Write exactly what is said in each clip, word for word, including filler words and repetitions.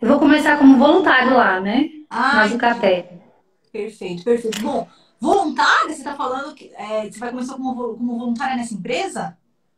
Eu vou começar como voluntário lá, né? Na Ah, entendi. Zucateca. Perfeito, perfeito. Bom, voluntária, você está falando que é, você vai começar como, vo- como voluntária nessa empresa?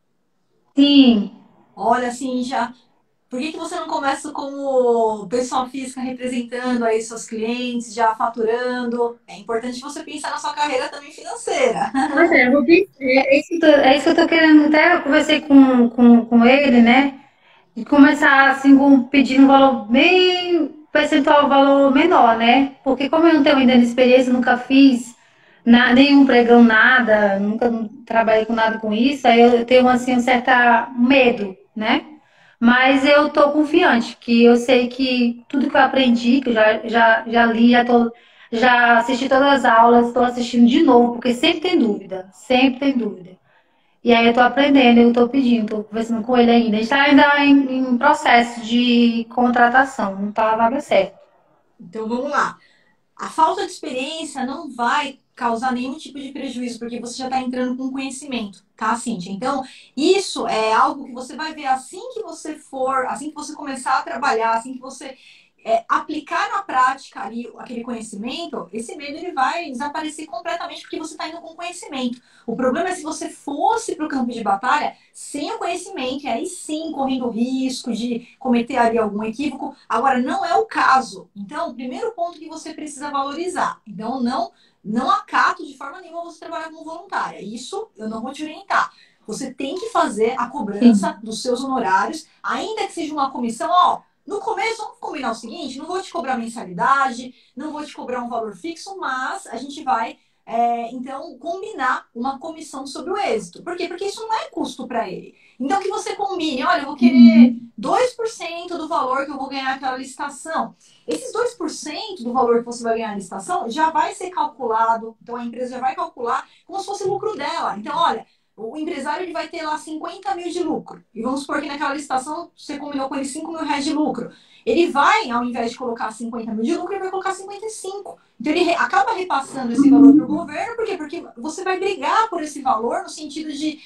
Sim. Olha, assim, já. Por que que você não começa como pessoa física representando aí seus clientes, já faturando? É importante você pensar na sua carreira também financeira. Pois é, eu vou pedir- é, é isso que eu tô, é isso que eu tô querendo. Até eu conversei com, com, com ele, né? De começar assim, com, pedindo um valor bem percentual, um valor menor, né? Porque como eu não tenho ainda experiência, nunca fiz na, nenhum pregão, nada, nunca trabalhei com nada com isso, aí eu tenho assim um certo medo, né? Mas eu tô confiante, que eu sei que tudo que eu aprendi, que eu já, já, já li, já, tô, já assisti todas as aulas, estou assistindo de novo, porque sempre tem dúvida, sempre tem dúvida. E aí eu tô aprendendo, eu tô pedindo, tô conversando com ele ainda. A gente tá ainda em, em processo de contratação, não tá nada certo. Então vamos lá. A falta de experiência não vai causar nenhum tipo de prejuízo, porque você já está entrando com conhecimento, tá, Cíntia? Então, isso é algo que você vai ver assim que você for, assim que você começar a trabalhar, assim que você é, aplicar na prática ali aquele conhecimento, esse medo ele vai desaparecer completamente porque você está indo com conhecimento. O problema é se você fosse para o campo de batalha sem o conhecimento, e aí sim correndo risco de cometer ali algum equívoco. Agora, não é o caso. Então, o primeiro ponto que você precisa valorizar. Então, não, não acato de forma nenhuma você trabalhar como voluntária. Isso eu não vou te orientar. Você tem que fazer a cobrança Sim. dos seus honorários, ainda que seja uma comissão, ó. No começo, vamos combinar o seguinte: não vou te cobrar mensalidade, não vou te cobrar um valor fixo, mas a gente vai, é, então, combinar uma comissão sobre o êxito. Por quê? Porque isso não é custo para ele. Então, que você combine: olha, eu vou querer Uhum. dois por cento do valor que eu vou ganhar naquela licitação. Esses dois por cento do valor que você vai ganhar na licitação já vai ser calculado, então a empresa já vai calcular como se fosse o lucro dela. Então, olha, o empresário ele vai ter lá cinquenta mil de lucro. E vamos supor que naquela licitação você combinou com ele cinco mil reais de lucro. Ele vai, ao invés de colocar cinquenta mil de lucro, ele vai colocar cinquenta e cinco. Então ele re- acaba repassando esse valor para o Uhum. governo, por quê? Porque você vai brigar por esse valor no sentido de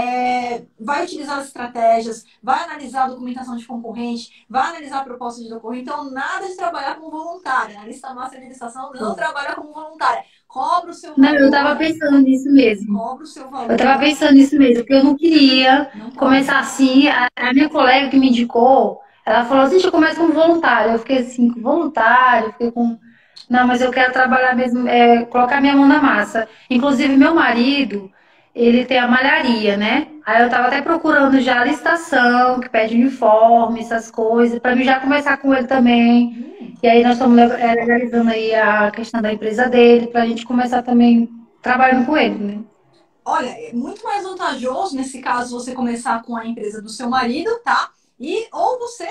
é, vai utilizar as estratégias, vai analisar a documentação de concorrente, vai analisar a proposta de concorrente. Então, nada de trabalhar como voluntária. A lista master de licitação não trabalha como voluntária. Cobra o seu Não, eu tava valor, pensando nisso mesmo. cobra o seu Eu tava valor, pensando nisso mesmo, porque eu não queria não pode. começar assim. A, a minha colega que me indicou, ela falou assim, eu começo como voluntário. Eu fiquei assim, com voluntário, eu fiquei com. Não, mas eu quero trabalhar mesmo, é, colocar minha mão na massa. Inclusive, meu marido, ele tem a malharia, né? Aí eu tava até procurando já a licitação, que pede uniforme, essas coisas, para mim já começar com ele também. Hum, E aí nós estamos é, legalizando aí a questão da empresa dele, pra gente começar também trabalhando com ele, né? olha, é muito mais vantajoso nesse caso você começar com a empresa do seu marido, tá? E ou você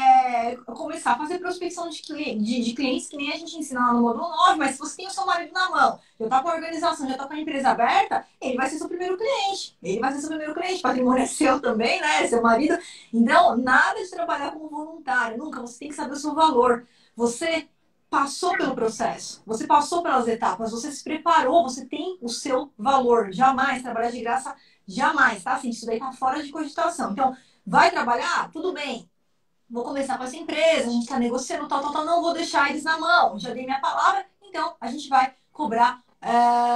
é, começar a fazer prospecção de, cli- de, de clientes, que nem a gente ensina lá no módulo nove, mas se você tem o seu marido na mão, já está com a organização, já está com a empresa aberta, ele vai ser seu primeiro cliente. Ele vai ser seu primeiro cliente. Patrimônio é seu também, né? É seu marido. Então, nada de trabalhar como voluntário. Nunca. Você tem que saber o seu valor. Você passou pelo processo, você passou pelas etapas, você se preparou, você tem o seu valor. Jamais trabalhar de graça, jamais, tá? Assim, isso daí tá fora de cogitação. Então, vai trabalhar? Tudo bem. Vou começar com essa empresa, a gente tá negociando, tal, tal, tal, não vou deixar eles na mão. Já dei minha palavra, então a gente vai cobrar é,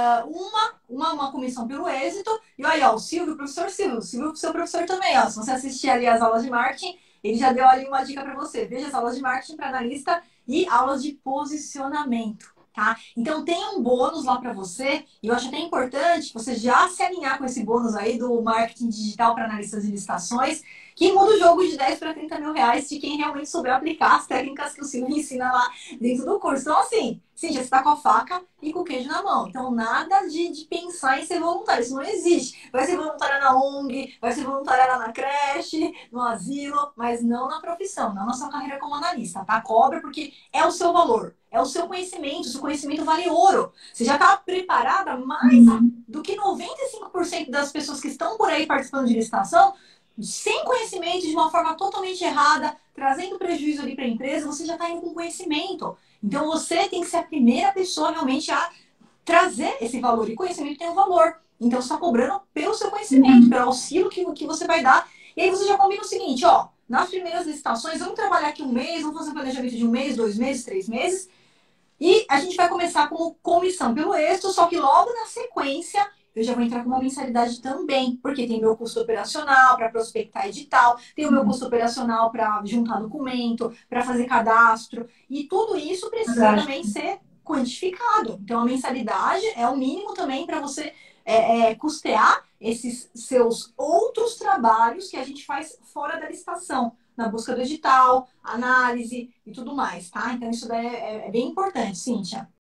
uma, uma, uma comissão pelo êxito. E aí, ó, o Silvio, o professor Silvio, o Silvio, seu professor também, ó. Se você assistir ali as aulas de marketing, ele já deu ali uma dica para você. Veja as aulas de marketing para analista e aulas de posicionamento, tá? Então tem um bônus lá para você, e eu acho até importante você já se alinhar com esse bônus aí do marketing digital para analistas de licitações, que muda o jogo de dez para trinta mil reais de quem realmente souber aplicar as técnicas que o Silvio ensina lá dentro do curso. Então, assim, sim, já está com a faca e com o queijo na mão. Então, nada de, de pensar em ser voluntário. Isso não existe. Vai ser voluntária na O N G, vai ser voluntária lá na creche, no asilo, mas não na profissão, não na sua carreira como analista, tá? Cobra porque é o seu valor, é o seu conhecimento. O seu conhecimento vale ouro. Você já está preparada mais Uhum. do que noventa e cinco por cento das pessoas que estão por aí participando de licitação, sem conhecimento, de uma forma totalmente errada, trazendo prejuízo ali para a empresa. Você já está indo com conhecimento. Então você tem que ser a primeira pessoa realmente a trazer esse valor. E conhecimento tem um valor. Então você está cobrando pelo seu conhecimento, Uhum. pelo auxílio que, que você vai dar. E aí você já combina o seguinte, ó. nas primeiras licitações, vamos trabalhar aqui um mês, vamos fazer um planejamento de um mês, dois meses, três meses, e a gente vai começar como comissão pelo êxito, só que logo na sequência eu já vou entrar com uma mensalidade também, porque tem meu custo operacional para prospectar edital, tem o meu custo operacional para juntar documento, para fazer cadastro, e tudo isso precisa também ser quantificado. Então, a mensalidade é o mínimo também para você é, é, custear esses seus outros trabalhos que a gente faz fora da licitação, na busca do edital, análise e tudo mais, tá? Então, isso daí é, é bem importante, Cíntia.